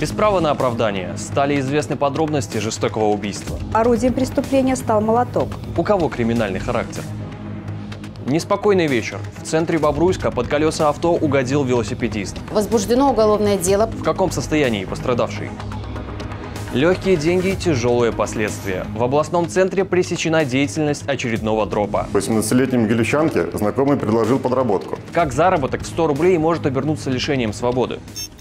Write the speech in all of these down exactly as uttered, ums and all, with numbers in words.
Без права на оправдание стали известны подробности жестокого убийства. Орудием преступления стал молоток. У кого криминальный характер? Неспокойный вечер. В центре Бобруйска под колеса авто угодил велосипедист. Возбуждено уголовное дело. В каком состоянии пострадавший? Легкие деньги и тяжелые последствия. В областном центре пресечена деятельность очередного дропа. восемнадцатилетней могилевчанке знакомый предложил подработку. Как заработок в сто рублей может обернуться лишением свободы?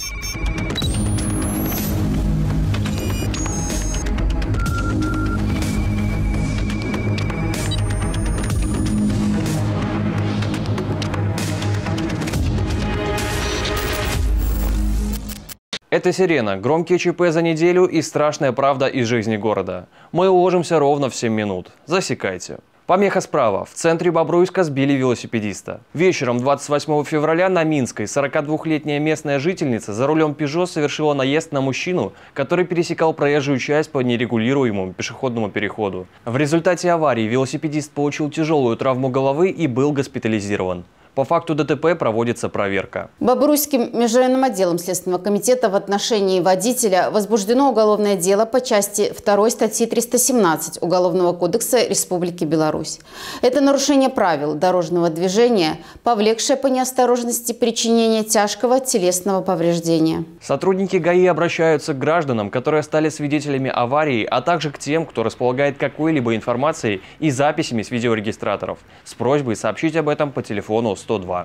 Это «Сирена». Громкие ЧП за неделю и страшная правда из жизни города. Мы уложимся ровно в семь минут. Засекайте. Помеха справа. В центре Бобруйска сбили велосипедиста. Вечером двадцать восьмого февраля на Минской сорокадвухлетняя местная жительница за рулем Peugeot совершила наезд на мужчину, который пересекал проезжую часть по нерегулируемому пешеходному переходу. В результате аварии велосипедист получил тяжелую травму головы и был госпитализирован. По факту ДТП проводится проверка. Бобруйским межрайонным отделом Следственного комитета в отношении водителя возбуждено уголовное дело по части второй статьи триста семнадцать Уголовного кодекса Республики Беларусь. Это нарушение правил дорожного движения, повлекшее по неосторожности причинение тяжкого телесного повреждения. Сотрудники ГАИ обращаются к гражданам, которые стали свидетелями аварии, а также к тем, кто располагает какой-либо информацией и записями с видеорегистраторов, с просьбой сообщить об этом по телефону сто два.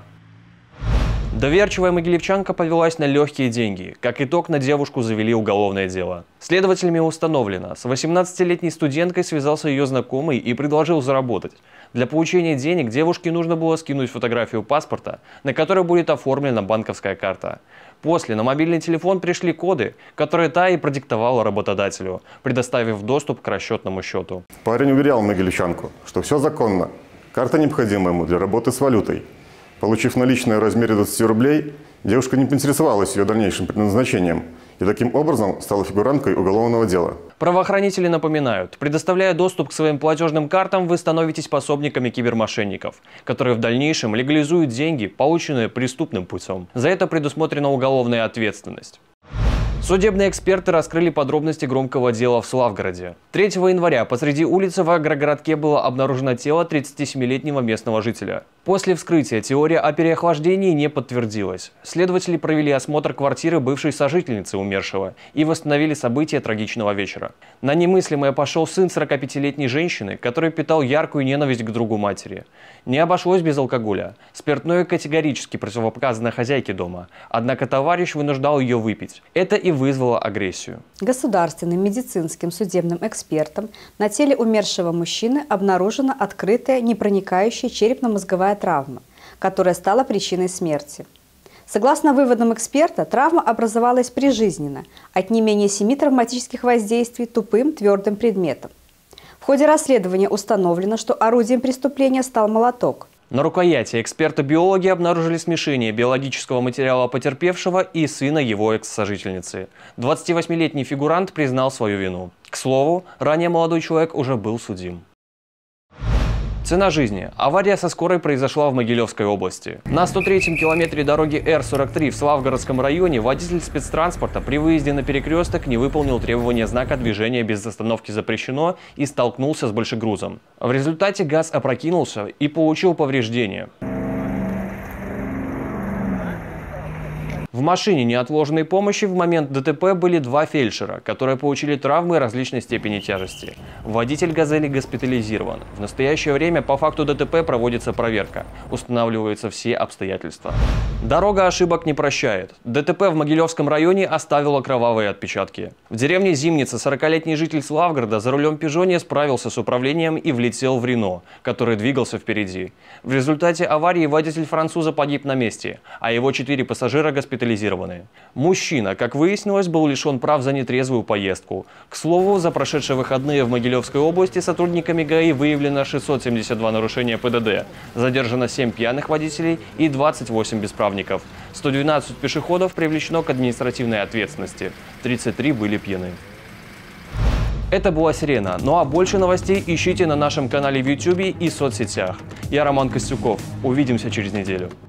Доверчивая могилевчанка повелась на легкие деньги. Как итог, на девушку завели уголовное дело. Следователями установлено, с восемнадцатилетней студенткой связался ее знакомый и предложил заработать. Для получения денег девушке нужно было скинуть фотографию паспорта, на которой будет оформлена банковская карта. После на мобильный телефон пришли коды, которые та и продиктовала работодателю, предоставив доступ к расчетному счету. Парень уверял могилевчанку, что все законно. Карта необходима ему для работы с валютой. Получив наличные в размере двадцати рублей, девушка не поинтересовалась ее дальнейшим предназначением и таким образом стала фигуранткой уголовного дела. Правоохранители напоминают, предоставляя доступ к своим платежным картам, вы становитесь пособниками кибермошенников, которые в дальнейшем легализуют деньги, полученные преступным путем. За это предусмотрена уголовная ответственность. Судебные эксперты раскрыли подробности громкого дела в Славгороде. третьего января посреди улицы в агрогородке было обнаружено тело тридцатисемилетнего местного жителя. После вскрытия теория о переохлаждении не подтвердилась. Следователи провели осмотр квартиры бывшей сожительницы умершего и восстановили события трагичного вечера. На немыслимое пошел сын сорокапятилетней женщины, который питал яркую ненависть к другу матери. Не обошлось без алкоголя. Спиртное категорически противопоказано хозяйке дома, однако товарищ вынуждал ее выпить. Это и вызвало агрессию. Государственным медицинским судебным экспертом на теле умершего мужчины обнаружена открытая непроникающая черепно-мозговая травма, которая стала причиной смерти. Согласно выводам эксперта, травма образовалась прижизненно от не менее семи травматических воздействий тупым твердым предметом. В ходе расследования установлено, что орудием преступления стал молоток. На рукояти эксперты-биологи обнаружили смешение биологического материала потерпевшего и сына его экс-сожительницы. двадцативосьмилетний фигурант признал свою вину. К слову, ранее молодой человек уже был судим. Цена жизни. Авария со скорой произошла в Могилевской области. На сто третьем километре дороги Р сорок три в Славгородском районе водитель спецтранспорта при выезде на перекресток не выполнил требования знака «Движение без остановки запрещено» и столкнулся с большегрузом. В результате ГАЗ опрокинулся и получил повреждения. В машине неотложной помощи в момент ДТП были два фельдшера, которые получили травмы различной степени тяжести. Водитель «Газели» госпитализирован. В настоящее время по факту ДТП проводится проверка. Устанавливаются все обстоятельства. Дорога ошибок не прощает. ДТП в Могилевском районе оставило кровавые отпечатки. В деревне Зимница сорокалетний житель Славгорода за рулем Peugeot не справился с управлением и влетел в Рено, который двигался впереди. В результате аварии водитель француза погиб на месте, а его четыре пассажира госпитализированы. Мужчина, как выяснилось, был лишен прав за нетрезвую поездку. К слову, за прошедшие выходные в Могилевской области сотрудниками ГАИ выявлено шестьсот семьдесят два нарушения ПДД, задержано семь пьяных водителей и двадцать восемь бесправников. сто двенадцать пешеходов привлечено к административной ответственности, тридцать три были пьяны. Это была «Сирена». Ну а больше новостей ищите на нашем канале в ютубе и соцсетях. Я Роман Костюков. Увидимся через неделю.